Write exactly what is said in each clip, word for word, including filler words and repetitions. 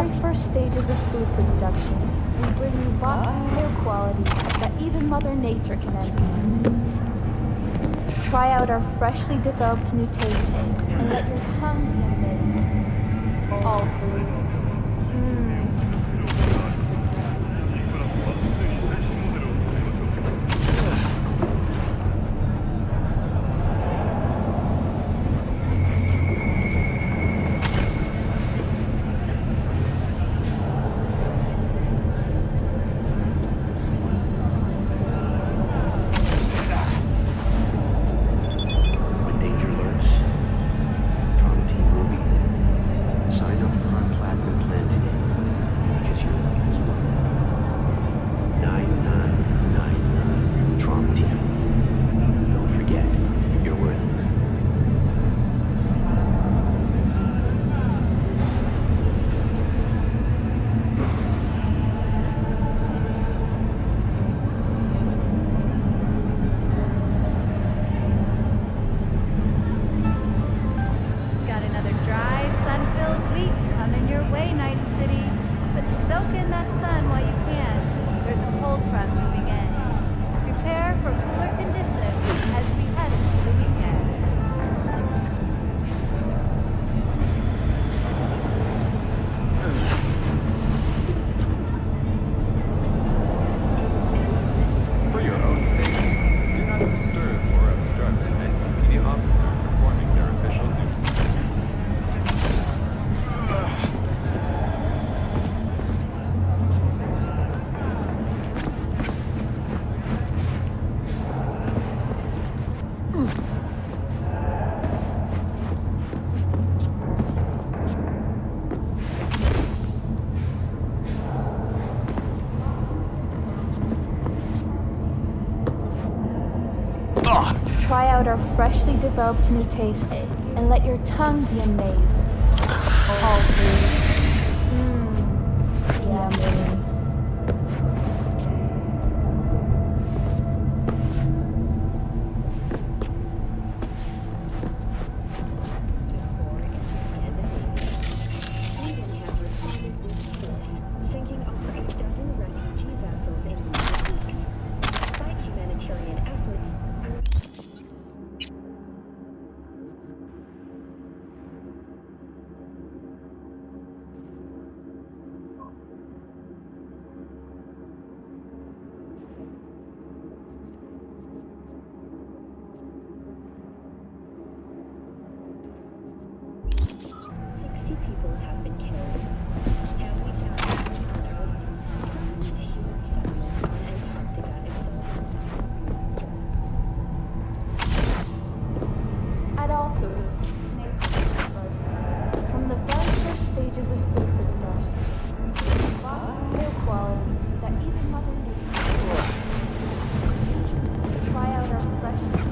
very first stages of food production, we bring you bottom air quality that even Mother Nature can envy. Try out our freshly developed new tastes and let your tongue be amazed. All foods. Mmm. Try out our freshly developed new tastes and let your tongue be amazed. All food. Mmm. Yummy. People have been killed. Have we found human settlements on Antarctica itself? At all foods, nature first. From the very first stages of food production, bottom air quality that even Mother Nature. Try out our fresh.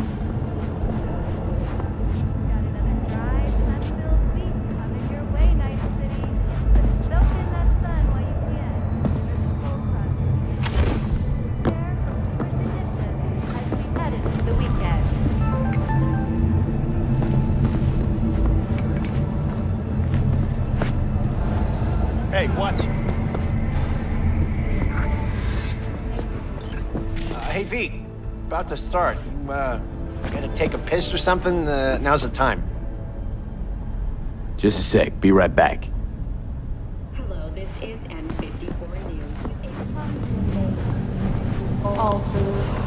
Hey, watch. Uh, hey, V. About to start. You, uh, gotta take a piss or something? Uh, now's the time. Just a sec. Be right back. Hello, this is N fifty-four News. All foods.